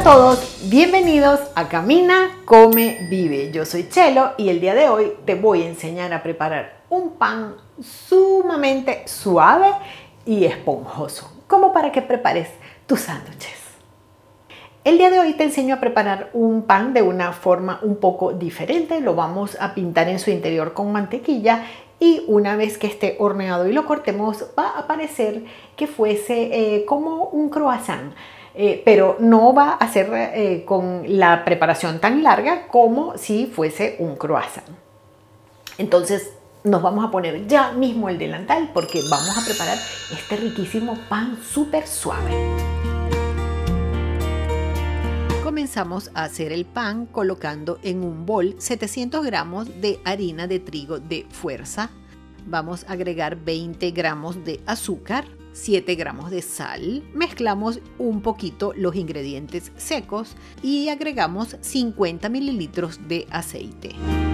todos, bienvenidos a Camina, Come, Vive. Yo soy Chelo y el día de hoy te voy a enseñar a preparar un pan sumamente suave y esponjoso, como para que prepares tus sándwiches. El día de hoy te enseño a preparar un pan de una forma un poco diferente. Lo vamos a pintar en su interior con mantequilla y una vez que esté horneado y lo cortemos va a parecer que fuese como un croissant. Pero no va a ser con la preparación tan larga como si fuese un croissant. Entonces nos vamos a poner ya mismo el delantal porque vamos a preparar este riquísimo pan súper suave. Comenzamos a hacer el pan colocando en un bol 700 gramos de harina de trigo de fuerza. Vamos a agregar 20 gramos de azúcar, 7 gramos de sal, mezclamos un poquito los ingredientes secos y agregamos 50 mililitros de aceite.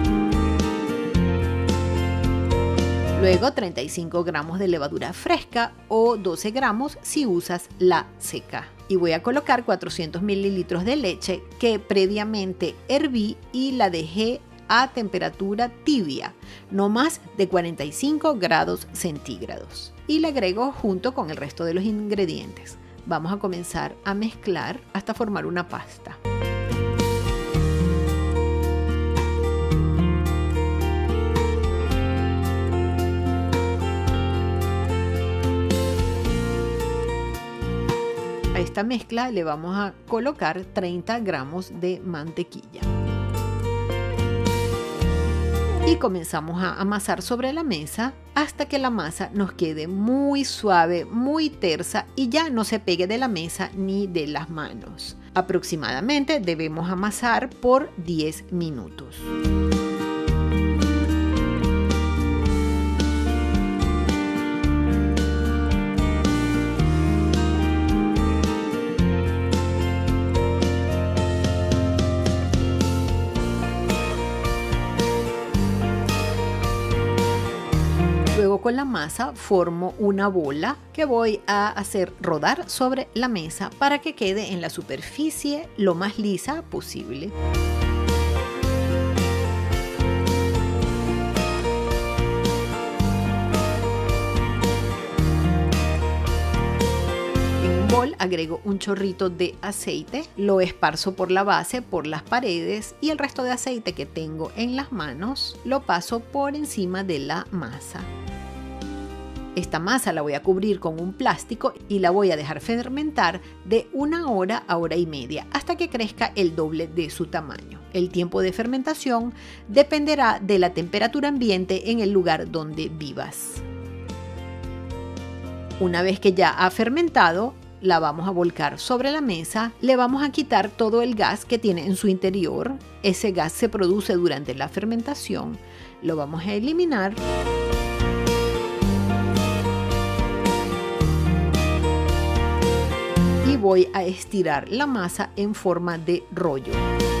Luego 35 gramos de levadura fresca o 12 gramos si usas la seca. Y voy a colocar 400 mililitros de leche que previamente herví y la dejé a temperatura tibia, no más de 45 grados centígrados. Y le agrego junto con el resto de los ingredientes. Vamos a comenzar a mezclar hasta formar una pasta. A esta mezcla le vamos a colocar 30 gramos de mantequilla. Y comenzamos a amasar sobre la mesa hasta que la masa nos quede muy suave, muy tersa y ya no se pegue de la mesa ni de las manos. Aproximadamente debemos amasar por 10 minutos. Luego con la masa formo una bola que voy a hacer rodar sobre la mesa para que quede en la superficie lo más lisa posible. En un bol agrego un chorrito de aceite, lo esparzo por la base, por las paredes y el resto de aceite que tengo en las manos lo paso por encima de la masa. Esta masa la voy a cubrir con un plástico y la voy a dejar fermentar de 1 hora a hora y media hasta que crezca el doble de su tamaño. El tiempo de fermentación dependerá de la temperatura ambiente en el lugar donde vivas. Una vez que ya ha fermentado, la vamos a volcar sobre la mesa, le vamos a quitar todo el gas que tiene en su interior. Ese gas se produce durante la fermentación, lo vamos a eliminar. Y voy a estirar la masa en forma de rollo.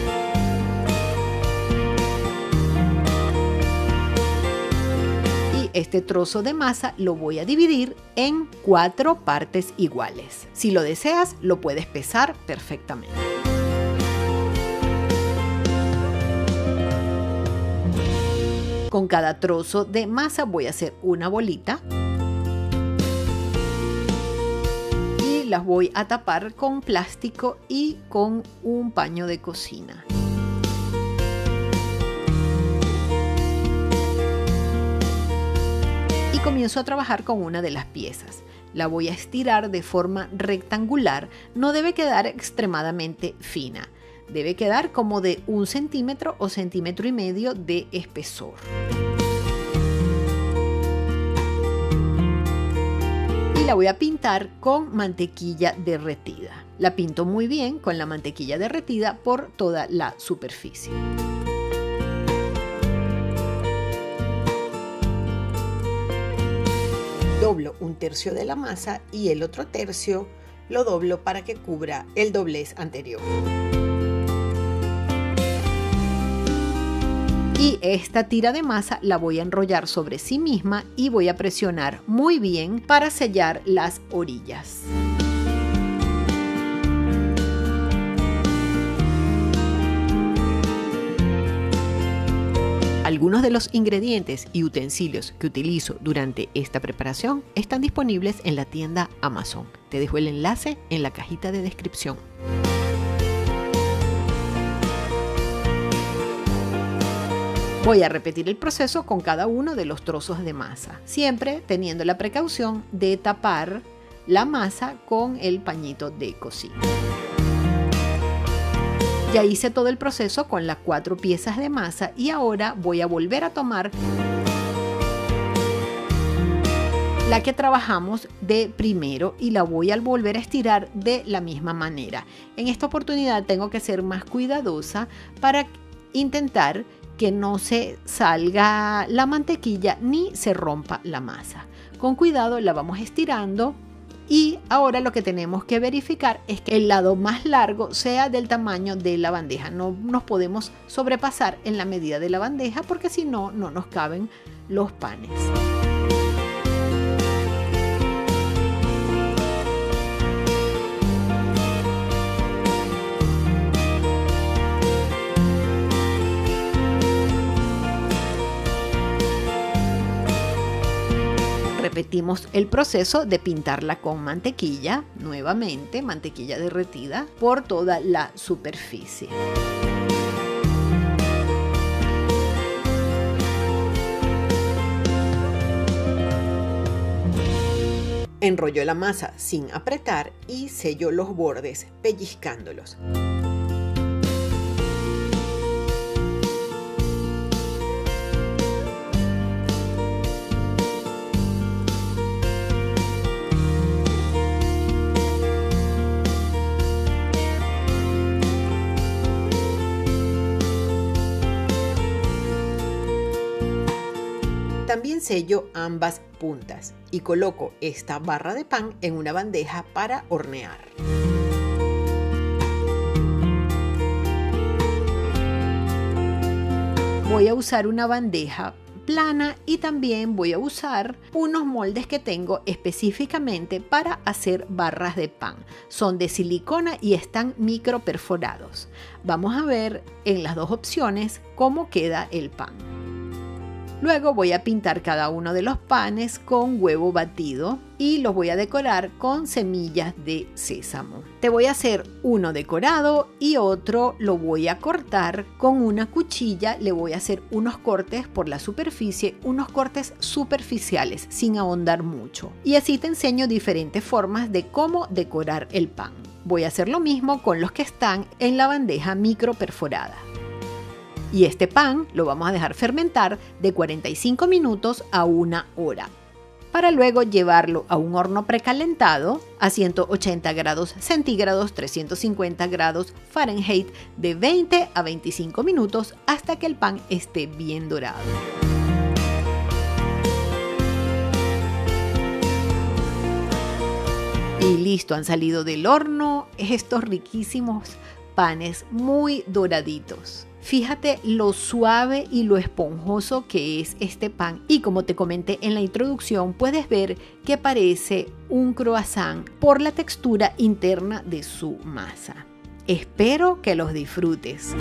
Y este trozo de masa lo voy a dividir en 4 partes iguales. Si lo deseas, lo puedes pesar perfectamente. Con cada trozo de masa voy a hacer una bolita. Las voy a tapar con plástico y con un paño de cocina. Y comienzo a trabajar con una de las piezas. La voy a estirar de forma rectangular. No debe quedar extremadamente fina. Debe quedar como de 1 centímetro o 1,5 centímetros de espesor. Y la voy a pintar con mantequilla derretida. La pinto muy bien con la mantequilla derretida por toda la superficie. Doblo 1/3 de la masa y el otro tercio lo doblo para que cubra el doblez anterior. Y esta tira de masa la voy a enrollar sobre sí misma y voy a presionar muy bien para sellar las orillas. Algunos de los ingredientes y utensilios que utilizo durante esta preparación están disponibles en la tienda Amazon. Te dejo el enlace en la cajita de descripción. Voy a repetir el proceso con cada uno de los trozos de masa, siempre teniendo la precaución de tapar la masa con el pañito de cocina. Ya hice todo el proceso con las 4 piezas de masa y ahora voy a volver a tomar la que trabajamos de primero y la voy a volver a estirar de la misma manera. En esta oportunidad tengo que ser más cuidadosa para intentar que no se salga la mantequilla ni se rompa la masa. Con cuidado la vamos estirando y ahora lo que tenemos que verificar es que el lado más largo sea del tamaño de la bandeja. No nos podemos sobrepasar en la medida de la bandeja porque si no, no nos caben los panes. Repetimos el proceso de pintarla con mantequilla, nuevamente mantequilla derretida, por toda la superficie. Enrollo la masa sin apretar y sello los bordes pellizcándolos. También sello ambas puntas y coloco esta barra de pan en una bandeja para hornear. Voy a usar una bandeja plana y también voy a usar unos moldes que tengo específicamente para hacer barras de pan. Son de silicona y están micro perforados. Vamos a ver en las dos opciones cómo queda el pan. Luego voy a pintar cada uno de los panes con huevo batido y los voy a decorar con semillas de sésamo. Te voy a hacer uno decorado y otro lo voy a cortar con una cuchilla. Le voy a hacer unos cortes por la superficie, unos cortes superficiales sin ahondar mucho. Y así te enseño diferentes formas de cómo decorar el pan. Voy a hacer lo mismo con los que están en la bandeja micro perforada. Y este pan lo vamos a dejar fermentar de 45 minutos a 1 hora, para luego llevarlo a un horno precalentado a 180 grados centígrados, 350 grados Fahrenheit, de 20 a 25 minutos hasta que el pan esté bien dorado. Y listo, han salido del horno estos riquísimos panes muy doraditos. Fíjate lo suave y lo esponjoso que es este pan y como te comenté en la introducción, puedes ver que parece un croissant por la textura interna de su masa. Espero que los disfrutes.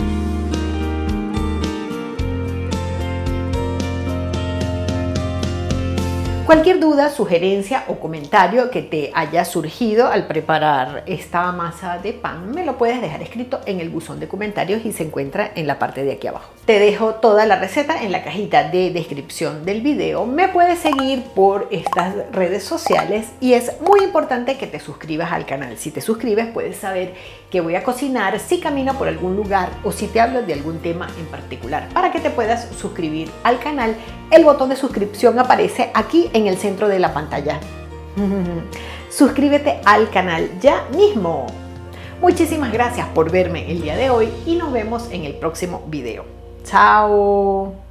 Cualquier duda, sugerencia o comentario que te haya surgido al preparar esta masa de pan, me lo puedes dejar escrito en el buzón de comentarios y se encuentra en la parte de aquí abajo. Te dejo toda la receta en la cajita de descripción del video. Me puedes seguir por estas redes sociales y es muy importante que te suscribas al canal. Si te suscribes puedes saber que voy a cocinar, si camino por algún lugar o si te hablo de algún tema en particular. Para que te puedas suscribir al canal, el botón de suscripción aparece aquí en el centro de la pantalla. Suscríbete al canal ya mismo. Muchísimas gracias por verme el día de hoy y nos vemos en el próximo video. ¡Chao!